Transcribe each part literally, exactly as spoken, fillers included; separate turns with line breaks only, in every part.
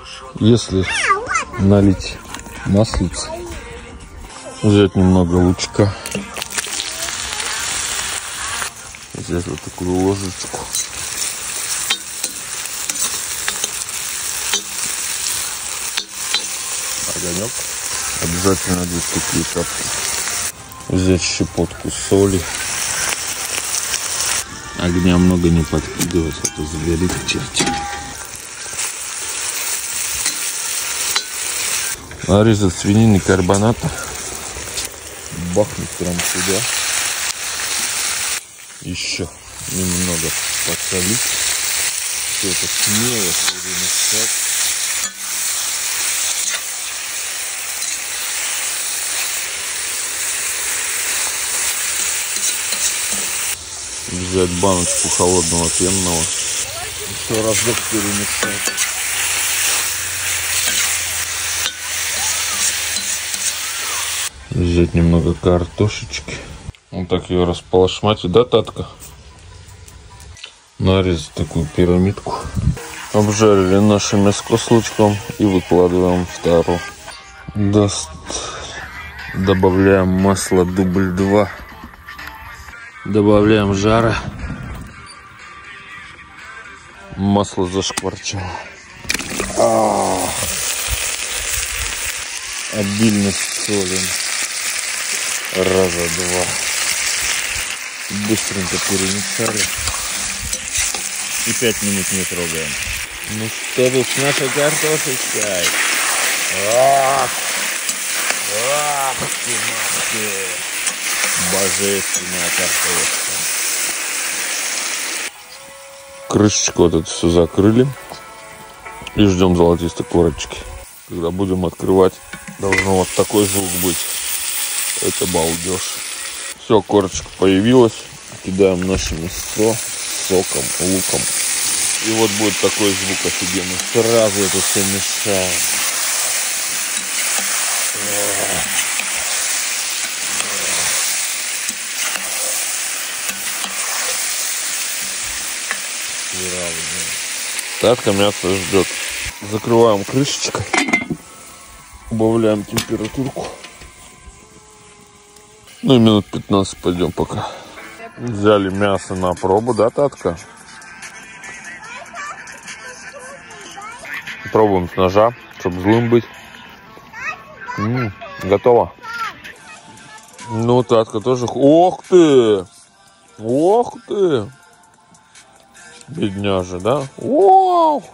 Если налить маслица, взять немного лучка, взять вот такую ложечку, огонек, обязательно здесь такие капли, взять щепотку соли, огня много не подкидывать, а то загорит к черти. Нарезать свинины карбоната, бахнуть прям сюда, еще немного посолить, все это смело перемешать. Взять баночку холодного пенного, еще разок перемешать. Взять немного картошечки. Вот так ее располошматить, да, Татка? Нарезать такую пирамидку. Обжарили наше мяско с лучком и выкладываем в тару. Даст. Добавляем масло дубль два. Добавляем жара. Масло зашкварчало. А-а-а. Обильно солим. Раза два. Быстренько перемешали. И пять минут не трогаем. Ну что тут с нашей картошечкой? Ах! Ах ты, махты! Божественная картошка. Крышечку вот это все закрыли. И ждем золотистой корочки. Когда будем открывать, должно вот такой звук быть. Это балдеж. Все, корочка появилась. Кидаем наше мясо с соком, луком. И вот будет такой звук офигенный. Сразу это все мешаем. Татка мясо ждет. Закрываем крышечкой. Убавляем температурку. Ну и минут пятнадцать пойдем пока. Взяли мясо на пробу, да, Татка? Пробуем с ножа, чтобы злым быть. М-м, готово. Ну, Татка тоже. Ох ты! Ох ты! Бедняжа, да? Вау!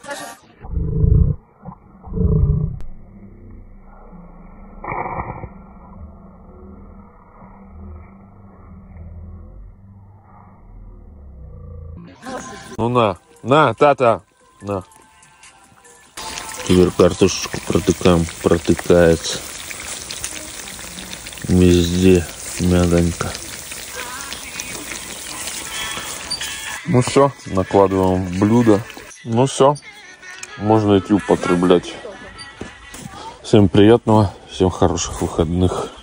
Ну на, на, Тата, на. Теперь картошечку протыкаем, протыкается. Везде мягонько. Ну все, накладываем в блюдо. Ну все, можно идти употреблять. Всем приятного, всем хороших выходных.